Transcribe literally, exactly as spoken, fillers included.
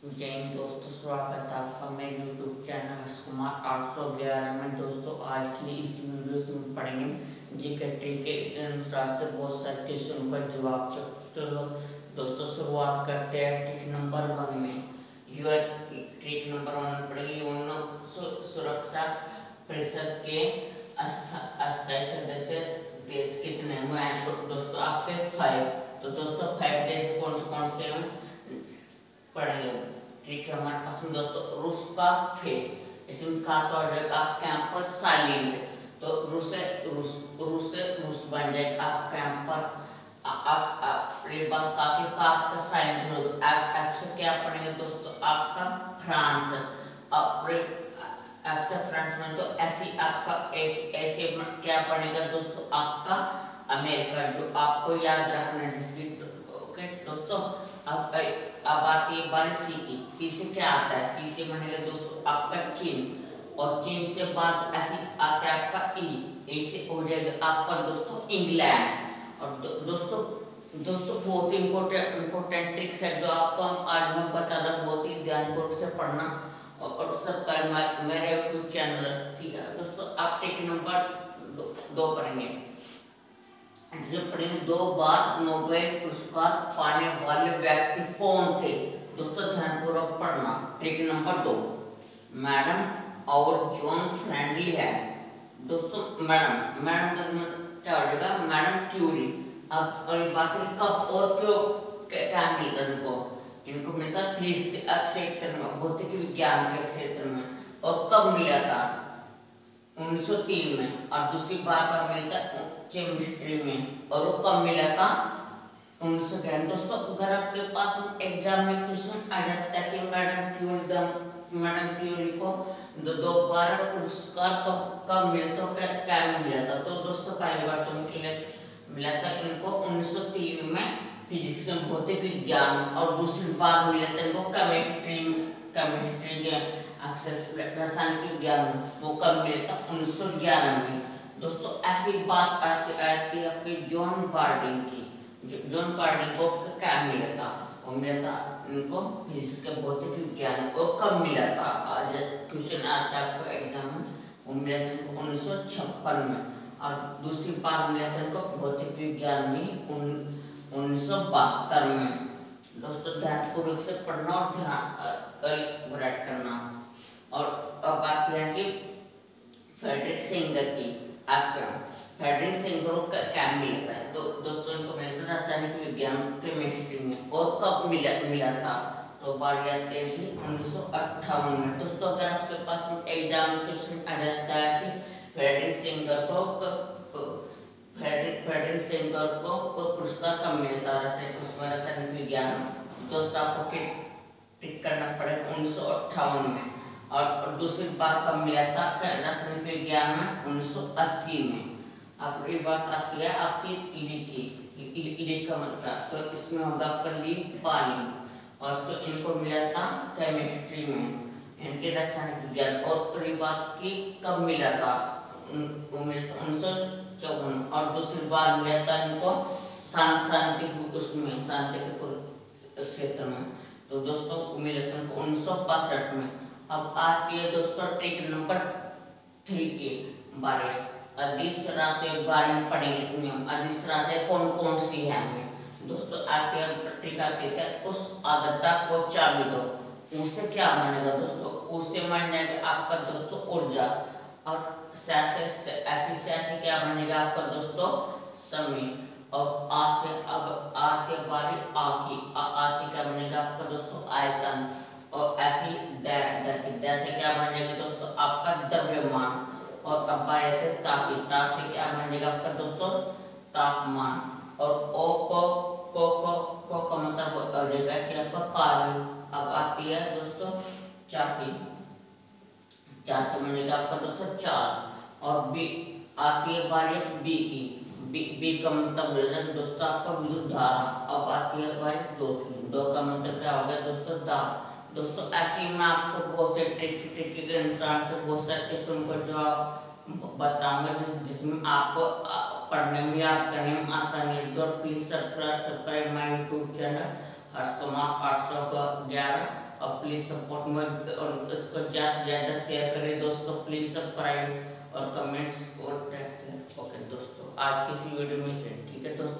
जय हिंद दोस्तों, स्वागत है आपका मेरे यूट्यूब चैनल हर्ष कुमार आठ सौ ग्यारह में। दोस्तों आज की इस वीडियो में पढ़ेंगे जीके ट्रिक के अनुसार से बहुत सारे क्वेश्चन का जवाब। चलो दोस्तों शुरुआत करते हैं ट्रिक नंबर वन में। यूर ट्रिक नंबर वन में पढ़ेंगे यौन सुरक्षा परिषद के अस्थायी सदस्य देश कितने हैं? तो दोस्तों आपके फाइव। तो दोस्तों फाइव देश कौन से कौन से हम पढ़ेंगे। ठीक है, हमारे पास में दोस्तों रूस का फेस, इसमें कहा तो आ जाएगा आपके यहाँ पर साइलेंट। तो रूस से रूस रूस से रूस बन जाएगा आपके यहाँ पर आप रिबन का के का आपका साइलेंट होगा। एफ एफ से क्या पढ़ेंगे दोस्तों आपका फ्रांस। अब एफ से फ्रांस में तो ऐसी आपका ऐसे ऐसे क्या पढ़ेगा दोस्तों आपका अमेरिका, जो आपको याद रखना है जिसकी। ओके दोस्तों, अब अब आती है बारी सी की। सी से क्या आता है? सी से बनेगा दोस्तों आपका चीन, और चीन से बाद ऐसी आता है आपका ई। ई से हो जाएगा आपका दोस्तों इंग्लैंड। और दो, दोस्तों दोस्तों बहुत ही इंपॉर्टेंट इंपॉर्टेंट ट्रिक्स है जो आपको हम आज मैं बता रहा हूँ। बहुत ही ध्यानपूर्वक से पढ़ना और सब्सक्राइब मेरे यूट्यूब चैनल। ठीक है दोस्तों, आप ट्रिक नंबर दो, दो पढ़ेंगे। पढ़ेंगे दो बार नोबेल पुरस्कार पाने वाले व्यक्ति कौन थे? दोस्तों ध्यानपूर्वक पढ़ना। ट्रिक नंबर दो, मैडम और जॉन फ्रेंडली है। दोस्तों मैडम मैडम का मतलब क्या हो जाएगा? Madam Curie. अब और बात है कब और क्यों क्या मिलता है इनको? इनको मिलता है क्षेत्र में, भौतिक विज्ञान के क्षेत्र में। और कब मिला था? उन्नीस सौ तीन में। और दूसरी बार कब मिलता है? केमिस्ट्री में। और वो कब मिला था? उन्नीस सौ ग्यारह। दोस्तों अगर आपके पास एग्जाम में क्वेश्चन आ जाता है कि मैडम क्यूरी मैडम क्यूरी को दो, दो बार पुरस्कार कब कब मिला था, क्या क्या मिला था? तो दोस्तों पहली बार तो मिला था इनको उन्नीस सौ तीन में फिजिक्स में, भौतिक विज्ञान। और दूसरी बार मिला था इनको केमिस्ट्री केमिस्ट्री के अक्सर रासायनिक विज्ञान। वो कब मिला था? उन्नीस सौ ग्यारह में। दोस्तों ऐसी बात आती आती है आपकी जॉन बार्डिंग की। जो जॉन बार्डिंग को क्या मिला था? वो मिला था इनको फिजिक्स के भौतिक विज्ञान। और कब मिला था? आज क्वेश्चन आता है आपको एग्जाम में। वो मिला था इनको उन्नीस सौ छप्पन में। और दूसरी बार मिला था इनको भौतिक विज्ञान में उन्नीस सौ बहत्तर में। दोस्तों ध्यानपूर्वक से पढ़ना और ध्यान राइट करना। और अब बात यह है कि फ्रेडरिक सेंगर की आफ्टर फ्रेडरिक सेंगर का क्या मिलता है? तो दोस्तों इनको मिला था रासायनिक विज्ञान केमिस्ट्री में। और कब मिला मिला था? तो बारी आती है उन्नीस सौ अट्ठावन में। दोस्तों अगर आपके पास एग्जाम क्वेश्चन आ जाता है कि फ्रेडरिक सेंगर को फ्रेडरिक फ्रेडरिक सेंगर को पुरस्कार कब मिला था रासायनिक विज्ञान, दोस्तों आपको टिक करना पड़ेगा उन्नीस सौ अट्ठावन में। और दूसरी बार कब मिला था रासायनिक विज्ञान में? उन्नीस सौ अस्सी में। अब ये बात आती है आपकी ली की। ली का मतलब तो इसमें होगा आपका ली पानी। और इसको इनको मिला था केमिस्ट्री में, इनके रासायनिक विज्ञान। और ये बात की कब मिला था? वो मिला था उन्नीस सौ चौवन। और दूसरी बार मिला था इनको शांति उसमें शांति क्षेत्र में। तो दोस्तों मिला था इनको उन्नीस सौ बासठ में। अब आती है दोस्तों ट्रिक नंबर थ्री की बारे। अदिश राशि के बारे में पढ़ेंगे। इसमें हम अदिश राशि कौन कौन सी है हमें। दोस्तों आती है ट्रिक आती है उस आर्द्रता को चाबी दो। उससे क्या बनेगा दोस्तों? उससे बन जाएगा आपका दोस्तों ऊर्जा। और ऐसे ऐसी ऐसी क्या बनेगा आपका दोस्तों? समय। और आ से अब आती है बारी आ की। आ से क्या बनेगा आपका दोस्तों? आयतन। और ऐसी द द से क्या बन जाएगा दोस्तों? आपका द्रव्यमान। और अब बात आती है तापी। ता से क्या बनेगा आपका दोस्तों? तापमान। और ओ को को को को का मतलब हो जाएगा इसके आपका कार्य। अब आती है दोस्तों चाकी। चार से बनेगा आपका दोस्तों चार। और बी आती है बारी बी की। बी बी का मतलब हो जाएगा दोस्तों आपका विद्युत धारा। अब आती है बारी दो की। दो का मतलब क्या हो गया दोस्तों? दाब। दोस्तों ऐसे मैं आपको बहुत से ट्रिक ट्रिक के अनुसार से बहुत सारे क्वेश्चन को जवाब बताऊंगा जिस जिसमें आपको पढ़ने में याद करने में आसानी होगी। और please subscribe subscribe my YouTube channel Harsh Kumar आठ सौ ग्यारह। और प्लीज़ सपोर्ट में और इसको ज़्यादा से ज़्यादा शेयर करें दोस्तों, प्लीज़ सब्सक्राइब और कमेंट्स और दैट्स इट। ओके दोस्तों, आज की इस वीडियो में ठीक है दोस्तों।